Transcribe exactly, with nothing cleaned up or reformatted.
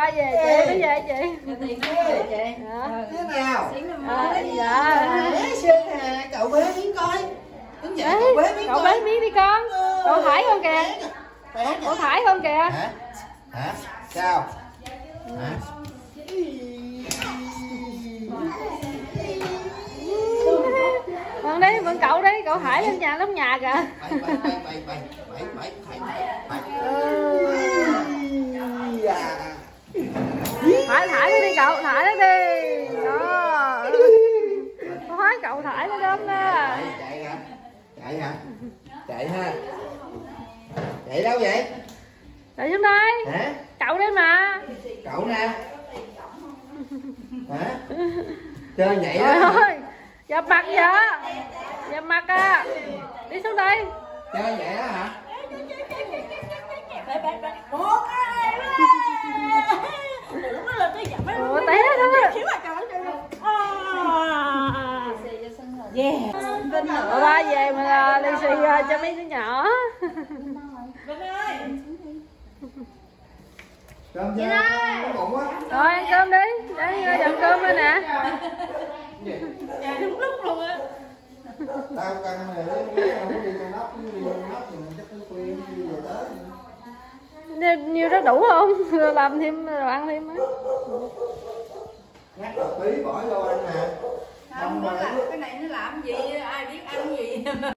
ba về chị mới về chị. Tiền về chị. Thế nào? À, dạ. Sơn Hà, cậu bế miếng coi. Đứng dậy cậu bế miếng Cậu coi. bế miếng đi con. Cậu Thải không kìa. Bé Cậu Thải không kìa. Hả? Hả? Sao? Hả? Còn đi, mượn cậu đi, cậu Thải lên nhà lắm nhà kìa. Bảy bảy bảy bảy bảy bảy bảy bảy bảy. Thải Thải nó đi cậu, Thải nó đi. Đó. Nói cậu Thải nó đâm nè. Chạy hả? Chạy hả? Chạy ha. Chạy đâu vậy? Chạy xuống đây. Hả? Cậu đây mà. Cậu nè. Hả? Chơi nhảy Trời đó. ơi. Dập mặt vậy. Dập mặt à. Đi xuống đây. Chơi vậy đó hả? Ủa té đó. Yeah. Bà ba về mà lì xì cho mấy đứa nhỏ. Cơm chưa? Có bụng á. Rồi ăn cơm đi. Để dọn cơm đây nè. Đúng lúc luôn á. Tao căng này không có đi con nóc, đi con nóc thì mình chắc nó khuyên đi về tới. Nhiêu đó đủ không? Rồi làm thêm rồi ăn thêm á. Nhắc là tí bỏ vô ăn nè. Không, nó làm cái này nó làm gì ai biết ăn gì.